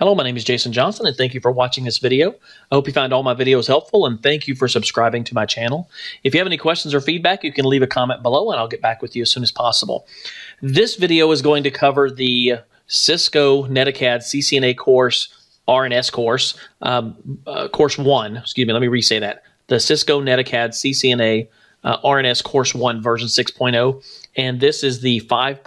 Hello, my name is Jason Johnson, and thank you for watching this video. I hope you found all my videos helpful, and thank you for subscribing to my channel. If you have any questions or feedback, you can leave a comment below, and I'll get back with you as soon as possible. This video is going to cover the Cisco NETACAD CCNA course, RNS course, course 1. Excuse me, let me re-say that. The Cisco NETACAD CCNA RNS course 1 version 6.0, and this is the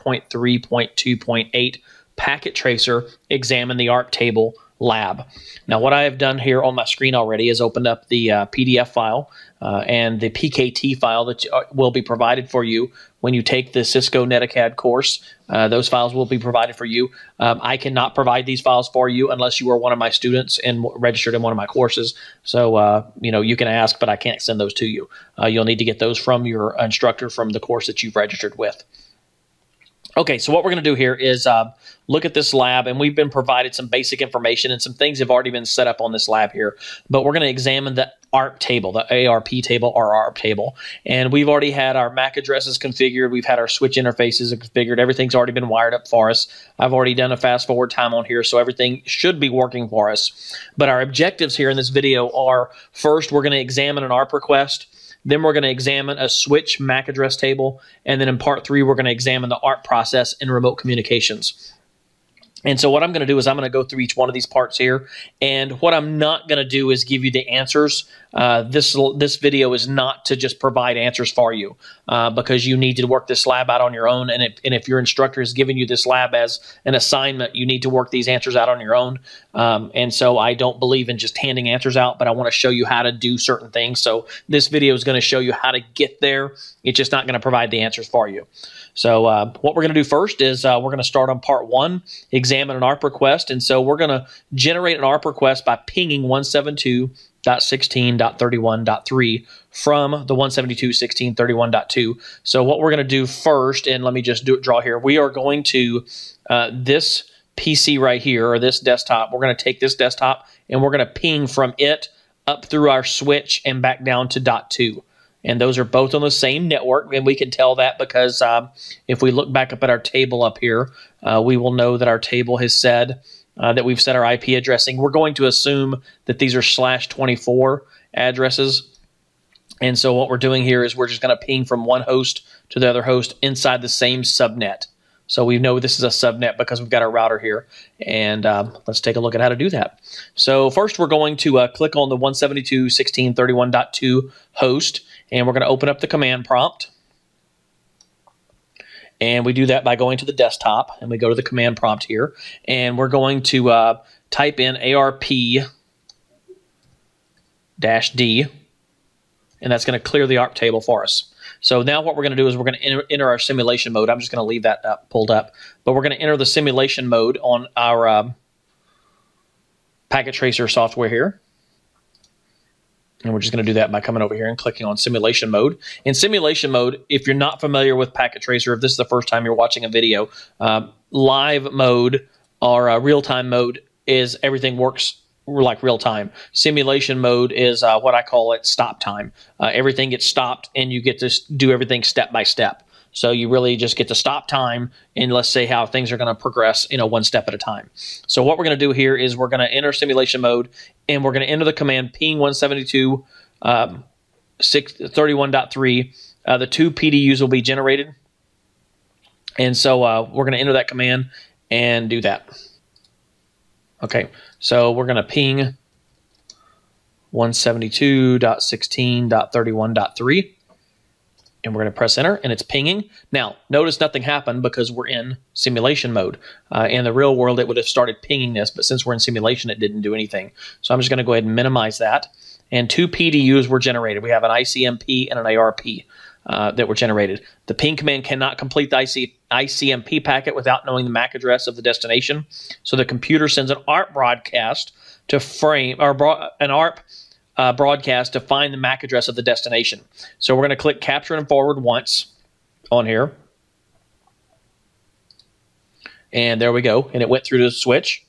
5.3.2.8 Packet Tracer Examine the ARP Table Lab. Now, what I have done here on my screen already is opened up the PDF file and the PKT file that will be provided for you when you take the Cisco NETACAD course. Those files will be provided for you. I cannot provide these files for you unless you are one of my students and registered in one of my courses. So, you can ask, but I can't send those to you. You'll need to get those from your instructor from the course that you've registered with. Okay, so what we're going to do here is look at this lab, and we've been provided some basic information, and some things have already been set up on this lab here. But we're going to examine the ARP table, the ARP table or ARP table. And we've already had our MAC addresses configured. We've had our switch interfaces configured. Everything's already been wired up for us. I've already done a fast forward time on here, so everything should be working for us. But our objectives here in this video are, first, we're going to examine an ARP request. Then we're going to examine a switch MAC address table. And then in part 3, we're going to examine the ARP process in remote communications. And so what I'm going to do is I'm going to go through each one of these parts here. And what I'm not going to do is give you the answers. This video is not to just provide answers for you because you need to work this lab out on your own. And if your instructor is giving you this lab as an assignment, you need to work these answers out on your own. And so I don't believe in just handing answers out, but I want to show you how to do certain things. So this video is going to show you how to get there. It's just not going to provide the answers for you. So what we're going to do first is we're going to start on part 1, examine an ARP request. And so we're going to generate an ARP request by pinging 172.16.31.3 from the 172.16.31.2. So what we're going to do first, and let me just draw here, we are going to this PC right here, or this desktop, we're going to take this desktop and we're going to ping from it up through our switch and back down to .2. And those are both on the same network, and we can tell that because if we look back up at our table up here, we will know that our table has said that we've set our IP addressing. We're going to assume that these are /24 addresses. And so what we're doing here is we're just going to ping from one host to the other host inside the same subnet. So we know this is a subnet because we've got our router here. And let's take a look at how to do that. So first we're going to click on the 172.16.31.2 host, and we're going to open up the command prompt. And we do that by going to the desktop, and we go to the command prompt here. And we're going to type in ARP-D, and that's going to clear the ARP table for us. So now what we're going to do is we're going to enter our simulation mode. I'm just going to leave that pulled up. But we're going to enter the simulation mode on our Packet Tracer software here. And we're just going to do that by coming over here and clicking on simulation mode. In simulation mode, if you're not familiar with Packet Tracer, if this is the first time you're watching a video, live mode or real-time mode is everything works like real time. Simulation mode is what I call it stop time. Everything gets stopped and you get to do everything step by step. So you really just get to stop time and let's say how things are going to progress, one step at a time. So what we're going to do here is we're going to enter simulation mode, and we're going to enter the command ping 172.631.3. The 2 PDUs will be generated. And so we're going to enter that command and do that. Okay, so we're going to ping 172.16.31.3, and we're going to press enter, and it's pinging. Now, notice nothing happened because we're in simulation mode. In the real world, it would have started pinging this, but since we're in simulation, it didn't do anything. So I'm just going to go ahead and minimize that. And 2 PDUs were generated. We have an ICMP and an ARP that were generated. The ping command cannot complete the ICMP packet without knowing the MAC address of the destination. So the computer sends an ARP broadcast to broadcast to find the MAC address of the destination. So we're going to click capture and forward once on here. And there we go. And it went through the switch.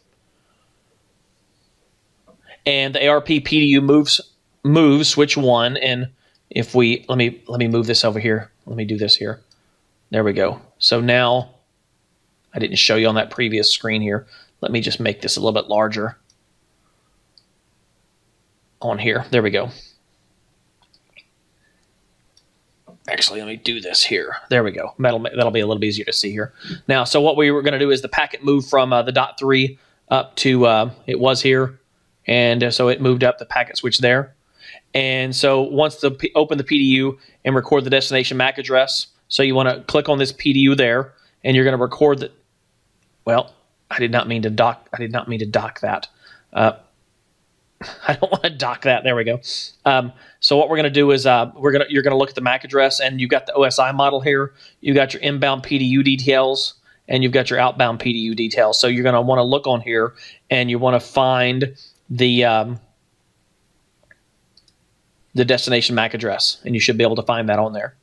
And the ARP PDU moves switch 1, and if we let me move this over here. Let me do this here. There we go. So now I didn't show you on that previous screen here. Let me just make this a little bit larger on here. There we go. Actually, let me do this here. There we go. That'll be a little bit easier to see here. Now, so what we were going to do is the packet moved from the .3 up to, it was here, and so it moved up the packet switch there. And so once open the PDU and record the destination MAC address, so you want to click on this PDU there, and you're going to record the, well, I did not mean to dock that. I don't want to dock that. There we go. So what we're going to do is you're going to look at the MAC address, and you've got the OSI model here. You got your inbound PDU details, and you've got your outbound PDU details. So you're going to want to look on here, and you want to find the destination MAC address, and you should be able to find that on there.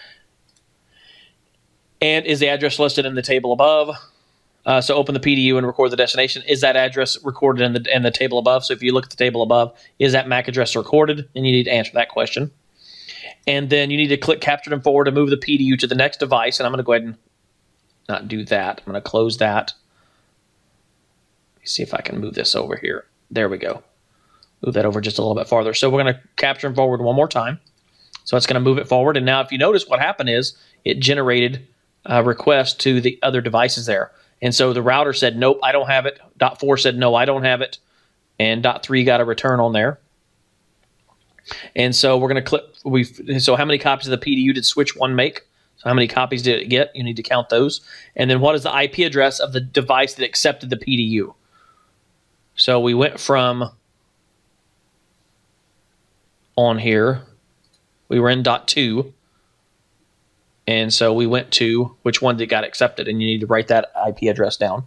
And is the address listed in the table above? So open the PDU and record the destination. Is that address recorded in the table above? So if you look at the table above, is that MAC address recorded? And you need to answer that question. And then you need to click Captured and Forward to move the PDU to the next device. And I'm going to go ahead and not do that. I'm going to close that. Let me see if I can move this over here. There we go. Move that over just a little bit farther. So we're going to capture and forward one more time. So it's going to move it forward. And now if you notice what happened is it generated a request to the other devices there. And so the router said, nope, I don't have it. .4 said, no, I don't have it. And .3 got a return on there. And so we're going to click. So how many copies of the PDU did switch 1 make? So how many copies did it get? You need to count those. And then what is the IP address of the device that accepted the PDU? So we went from on here. We were in .2. And so we went to which one that got accepted, and you need to write that IP address down.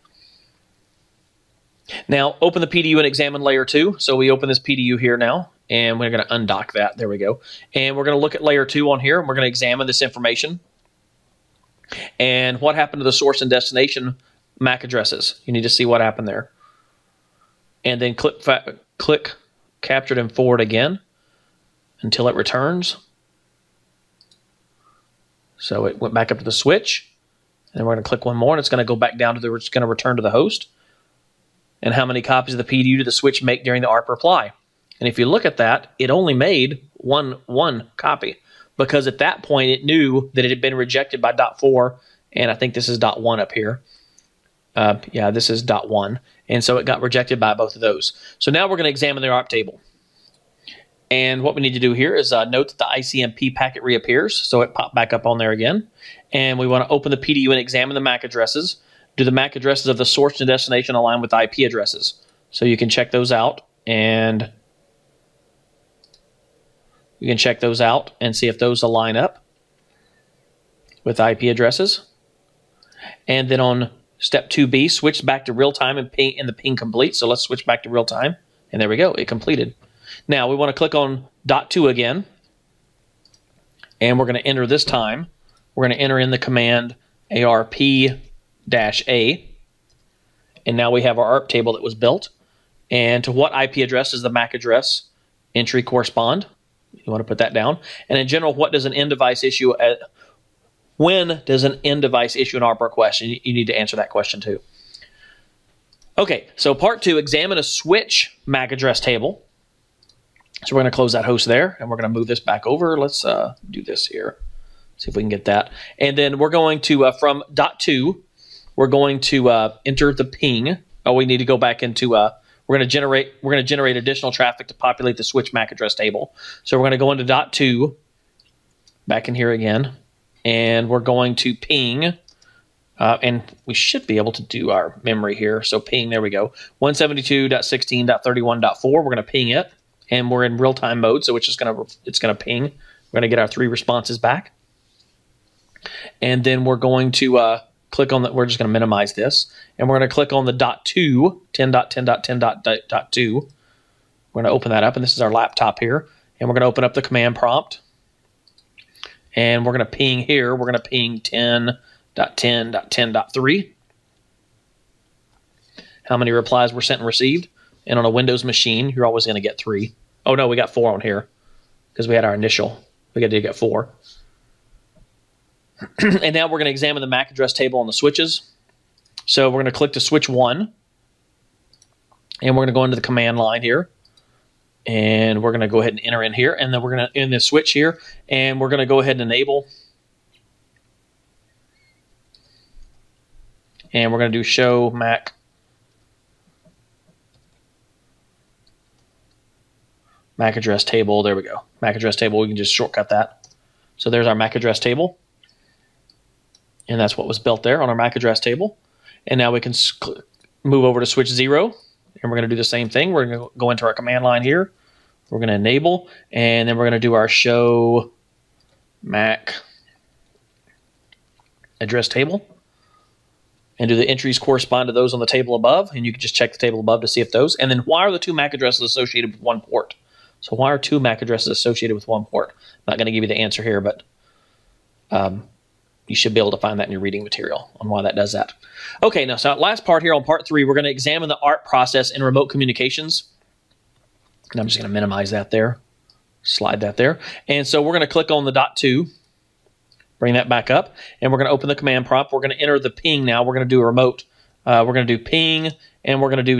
Now, open the PDU and examine layer 2. So we open this PDU here now, and we're going to undock that. There we go. And we're going to look at layer 2 on here, and we're going to examine this information. And what happened to the source and destination MAC addresses? You need to see what happened there. And then click Captured and Forward again until it returns. So it went back up to the switch, and we're going to click one more, and it's going to go back down to it's going to return to the host. And how many copies of the PDU did the switch make during the ARP reply? And if you look at that, it only made one copy, because at that point it knew that it had been rejected by .4, and I think this is .1 up here. Yeah, this is .1, and so it got rejected by both of those. So now we're going to examine the ARP table. And what we need to do here is note that the ICMP packet reappears, so it popped back up on there again. And we want to open the PDU and examine the MAC addresses. Do the MAC addresses of the source and destination align with IP addresses? So you can check those out, and you can check those out and see if those align up with IP addresses. And then on step 2B, switch back to real time and ping in the ping complete. So let's switch back to real time, and there we go, it completed. Now we want to click on .2 again, and we're going to enter this time. We're going to enter in the command ARP-A, and now we have our ARP table that was built. And to what IP address does the MAC address entry correspond? You want to put that down. And in general, what does an end device issue? When does an end device issue an ARP request? You need to answer that question too. Okay, so part 2, examine a switch MAC address table. So we're going to close that host there, and we're going to move this back over. Let's do this here. See if we can get that. And then we're going to, from .2, we're going to enter the ping. Oh, we need to go back into, we're going to generate additional traffic to populate the switch MAC address table. So we're going to go into .2, back in here again, and we're going to ping, and we should be able to do our memory here. So ping, there we go, 172.16.31.4. We're going to ping it. And we're in real-time mode, so it's going to ping. We're going to get our 3 responses back. And then we're going to click on that. We're just going to minimize this. And we're going to click on the .2, 10.10.10.2. We're going to open that up, and this is our laptop here. And we're going to open up the command prompt. And we're going to ping here. We're going to ping 10.10.10.3. How many replies were sent and received? And on a Windows machine, you're always going to get 3. Oh, no, we got 4 on here because we had our initial. We got to get 4. And now we're going to examine the MAC address table on the switches. So we're going to click to switch 1, and we're going to go into the command line here, and we're going to go ahead and enter in here, and then we're going to in the switch here, and we're going to go ahead and enable, and we're going to do show MAC address table. There we go. MAC address table. We can just shortcut that. So there's our MAC address table, and that's what was built there on our MAC address table. And now we can move over to switch 0, and we're going to do the same thing. We're going to go into our command line here. We're going to enable, and then we're going to do our show MAC address table, and do the entries correspond to those on the table above, and you can just check the table above to see if those. And then why are the 2 MAC addresses associated with 1 port? So why are 2 MAC addresses associated with 1 port? I'm not going to give you the answer here, but you should be able to find that in your reading material on why that does that. Okay, now so last part here on part 3, we're going to examine the ARP process in remote communications. And I'm just going to minimize that there, slide that there. And so we're going to click on the .2, bring that back up, and we're going to open the command prompt. We're going to enter the ping now. We're going to do a remote. We're going to do ping, and we're going to do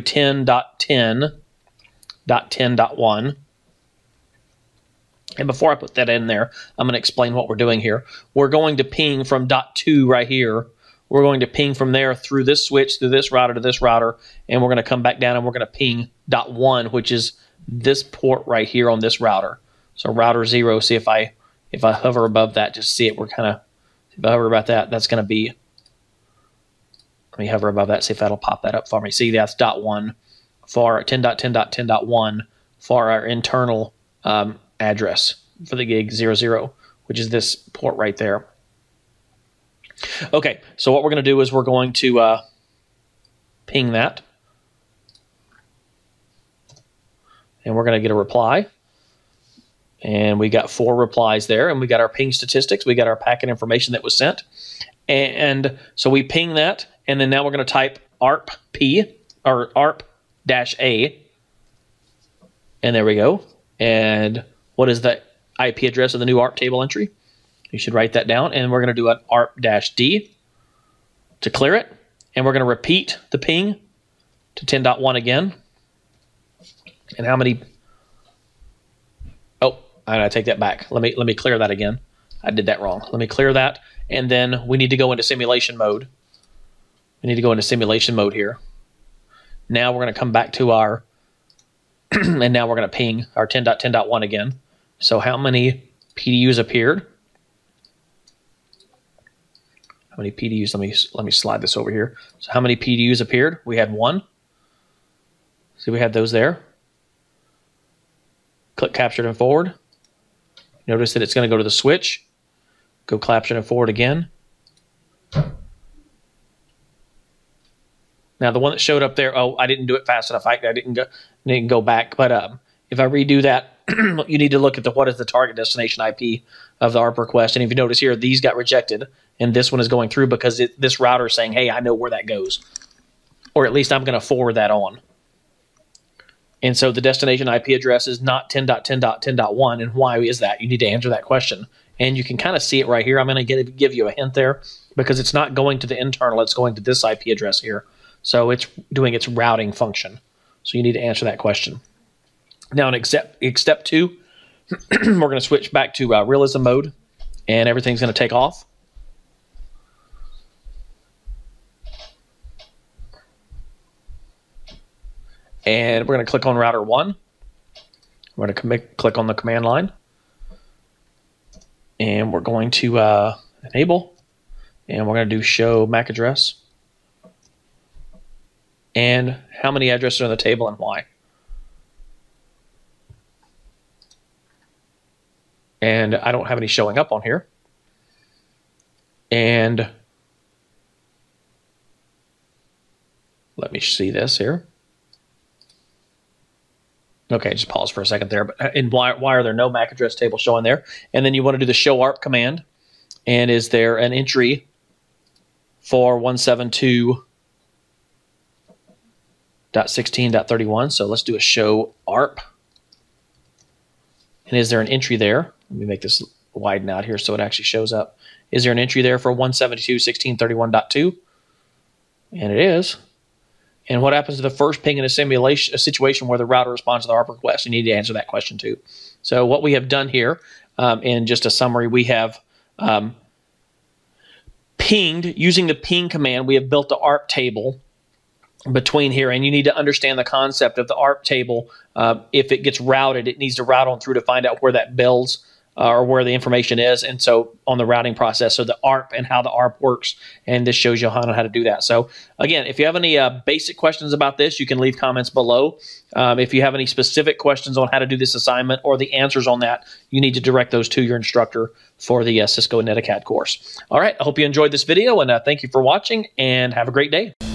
10.10.10.1. And before I put that in there, I'm going to explain what we're doing here. We're going to ping from .2 right here. We're going to ping from there through this switch, through this router to this router, and we're going to come back down and we're going to ping .1, which is this port right here on this router. So router 0, see if I hover above that, just see it, we're kind of, if I hover about that, that's going to be, let me hover above that, see if that'll pop that up for me. See, that's .1 for 10.10.10.1 for our internal address for the gig 00, which is this port right there. Okay, so what we're going to do is we're going to ping that, and we're going to get a reply, and we got 4 replies there, and we got our ping statistics, we got our packet information that was sent, and so we ping that, and then now we're going to type ARP-P or ARP-A, and there we go. And what is the IP address of the new ARP table entry? You should write that down, and we're going to do an ARP-D to clear it, and we're going to repeat the ping to 10.1 again. And how many? Oh, I gotta take that back. Let me clear that again. I did that wrong. Let me clear that, and then we need to go into simulation mode. We need to go into simulation mode here. Now we're going to come back to our, and now we're going to ping our 10.10.1 again. So how many PDUs appeared? How many PDUs? Let me slide this over here. So how many PDUs appeared? We had 1. See, we had those there. Click captured and forward. Notice that it's going to go to the switch. Go captured and forward again. Now the one that showed up there, oh, I didn't do it fast enough. I didn't go back. But if I redo that, you need to look at what is the target destination IP of the ARP request. And if you notice here, these got rejected, and this one is going through because this router is saying, hey, I know where that goes. Or at least I'm going to forward that on. And so the destination IP address is not 10.10.10.1. And why is that? You need to answer that question. And you can kind of see it right here. I'm going to give you a hint there because it's not going to the internal. It's going to this IP address here. So it's doing its routing function. So you need to answer that question. Now in step 2, we're going to switch back to realism mode, and everything's going to take off. And we're going to click on router 1. We're going to click on the command line. And we're going to enable. And we're going to do show MAC address. And how many addresses are on the table and why. And I don't have any showing up on here. And let me see this here. Okay, just pause for a second there. But and why are there no MAC address tables showing there? And then you want to do the show ARP command. And is there an entry for 172.16.31? So let's do a show ARP. And is there an entry there? Let me make this widen out here so it actually shows up. Is there an entry there for 172.16.31.2? And it is. And what happens to the first ping in a situation where the router responds to the ARP request? You need to answer that question too. So what we have done here, in just a summary, we have pinged, using the ping command, we have built the ARP table between here, and you need to understand the concept of the ARP table. If it gets routed, it needs to route on through to find out where that builds or where the information is, and so on the routing process, so the ARP and how the ARP works, and this shows you how to do that. So again, if you have any basic questions about this, you can leave comments below. If you have any specific questions on how to do this assignment or the answers on that, you need to direct those to your instructor for the Cisco NETACAD course. All right, I hope you enjoyed this video, and thank you for watching, and have a great day.